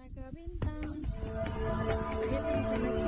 ke bintang. Dia bisa lagi.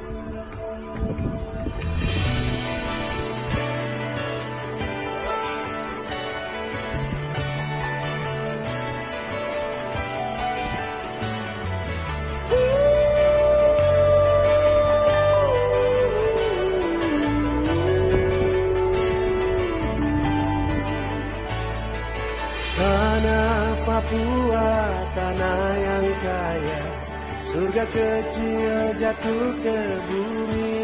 Tanah Papua, tanah yang kaya, surga kecil jatuh ke bumi.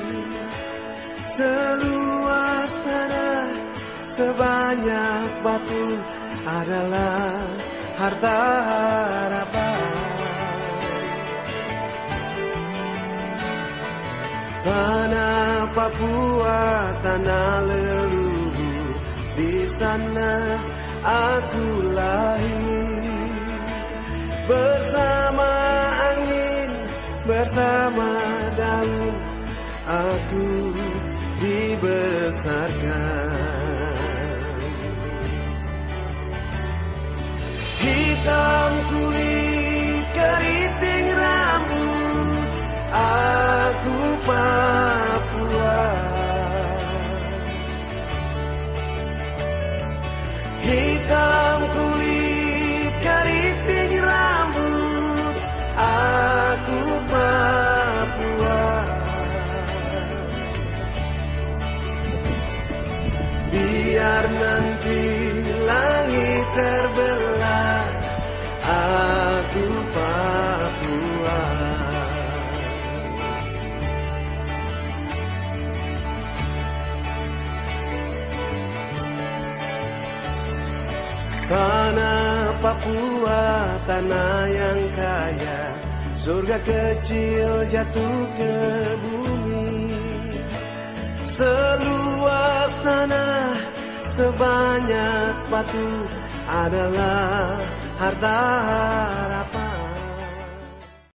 Seluas tanah, sebanyak batu adalah harta harapan. Tanah Papua, tanah leluhur, di sana aku lahir. Bersama angin, bersama daun, aku dibesarkan. Hitam kulit, keriting rambut, aku Papua. Hitam kulit, keriting rambut, aku Papua. Biar nanti langit terbelah, aku Papua. Tanah Papua, tanah yang kaya, surga kecil jatuh ke bumi. Seluas tanah, sebanyak batu adalah harta harapan.